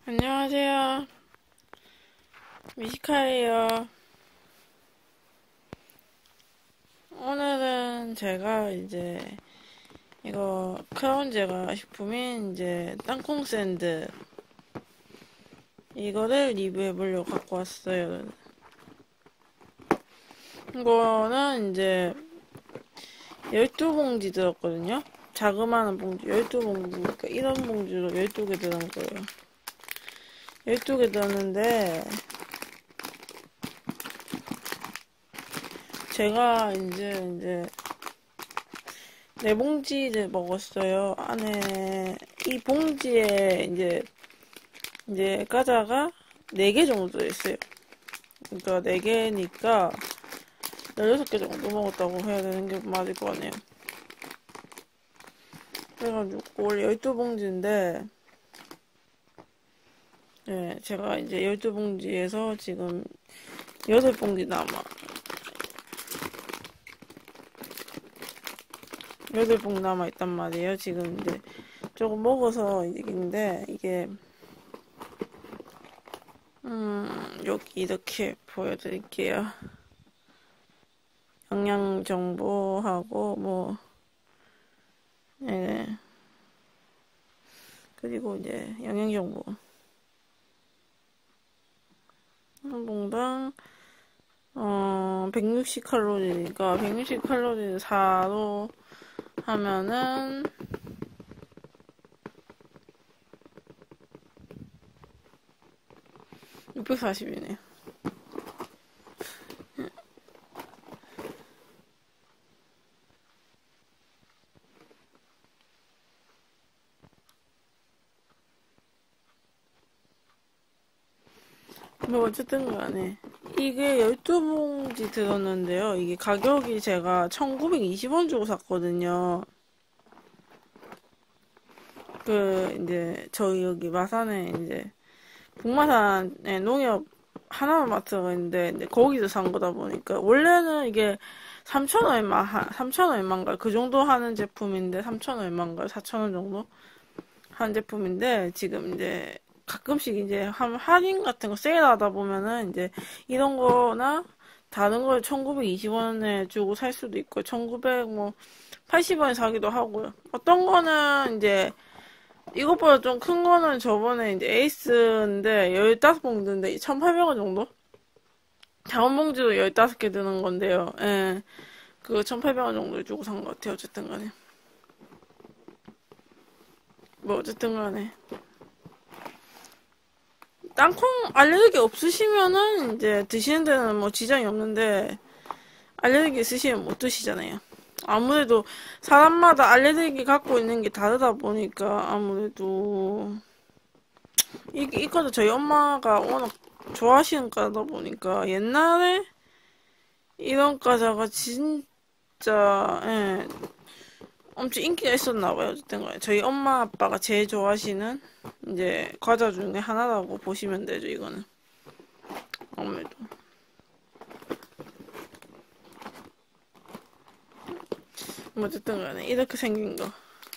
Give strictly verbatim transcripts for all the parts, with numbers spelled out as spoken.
안녕하세요. 미식카예요. 오늘은 제가 이제 이거 크라운 제과 식품인 이제 땅콩 샌드 이거를 리뷰해 보려고 갖고 왔어요. 이거는 이제 열두 봉지 들었거든요. 자그마한 봉지 열두 봉지, 그러니까 이런 봉지로 열두 개 들은 거예요. 열두 개 들었는데 제가 이제 이제 네 봉지를 먹었어요. 안에 이 봉지에 이제 이제 과자가 네 개 정도 있어요. 그러니까 네 개니까 열여섯 개 정도 먹었다고 해야 되는 게 맞을 것 같네요. 그래가지고 원래 열두 봉지인데 네, 제가 이제 열두 봉지에서 지금 여덟 봉지 남아. 여덟 봉지 남아있단 말이에요. 지금 이제 조금 먹어서 이긴데, 이게, 음, 여기 이렇게 보여드릴게요. 영양 정보하고, 뭐, 네. 그리고 이제 영양 정보. 한 봉당, 어, 백육십 칼로리니까, 백육십 칼로리를 사로 하면은, 육백사십이네요. 뭐 어쨌든 간에 이게 열두 봉지 들었는데요. 이게 가격이 제가 천구백이십 원 주고 샀거든요. 그 이제 저희 여기 마산에 이제 북마산에 농협 하나마트가 있는데 이제 거기서 산 거다 보니까 원래는 이게 삼천 얼마 삼천 얼마인가 그 정도 하는 제품인데 삼천 얼마인가 사천 원 정도 하는 제품인데 지금 이제 가끔씩 이제 한 할인 같은 거 세일하다 보면은 이제 이런 거나 다른 걸 천구백이십 원에 주고 살 수도 있고 천구백팔십 원에 사기도 하고요. 어떤 거는 이제 이것보다 좀 큰 거는 저번에 이제 에이스인데 열다섯 봉지인데 천팔백 원 정도? 작은 봉지도 열다섯 개 드는 건데요. 예. 그 천팔백 원 정도 주고 산 것 같아요. 어쨌든 간에. 뭐 어쨌든 간에. 땅콩 알레르기 없으시면은 이제 드시는 데는 뭐 지장이 없는데 알레르기 있으시면 못 드시잖아요. 아무래도 사람마다 알레르기 갖고 있는 게 다르다 보니까 아무래도 이, 이거도 저희 엄마가 워낙 좋아하시는 과다 보니까 옛날에 이런 과자가 진짜 예, 엄청 인기가 있었나 봐요. 어쨌든 간에 저희 엄마 아빠가 제일 좋아하시는 이제 과자 중에 하나라고 보시면 되죠. 이거는 아무래도 뭐 어쨌든 간에 이렇게 생긴 거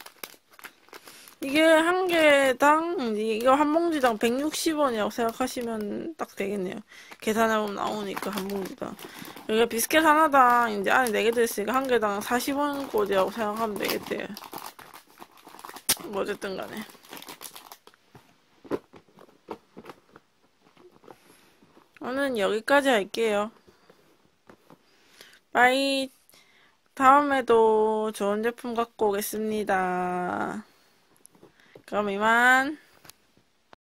이게 한 개당 이제 이거 한 봉지당 백육십 원이라고 생각하시면 딱 되겠네요. 계산해보면 나오니까 한 봉지당 여기가 비스켓 하나당 이제 안에 네 개 들었으니까 한 개당 사십 원 꼴이라고 생각하면 되겠대요. 뭐 어쨌든 간에 오늘은 여기까지 할게요. 빠이. 다음에도 좋은 제품 갖고 오겠습니다. 그럼 이만.